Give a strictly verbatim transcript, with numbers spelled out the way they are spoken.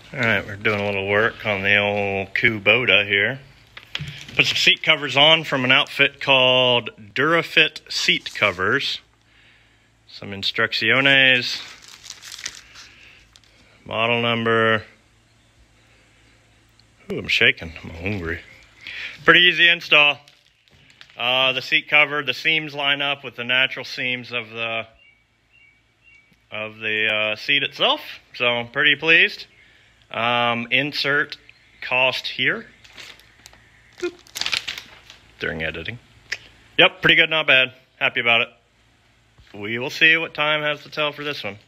Alright, we're doing a little work on the old Kubota here. Put some seat covers on from an outfit called Durafit seat covers. Some instrucciones. Model number. Ooh, I'm shaking. I'm hungry. Pretty easy install. Uh, the seat cover, the seams line up with the natural seams of the of the uh, seat itself. So I'm pretty pleased. Um, insert cost here. Boop. During editing. Yep, pretty good, not bad. Happy about it. We will see what time has to tell for this one.